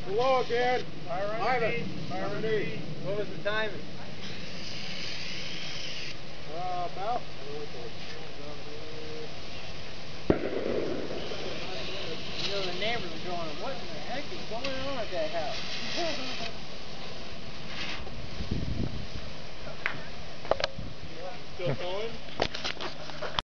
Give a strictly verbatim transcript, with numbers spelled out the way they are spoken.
Hello again. Fire Ivan. Fire underneath. What was the timing? Uh, about. You know, the neighbors were going, what in the heck is going on at that house? Still going?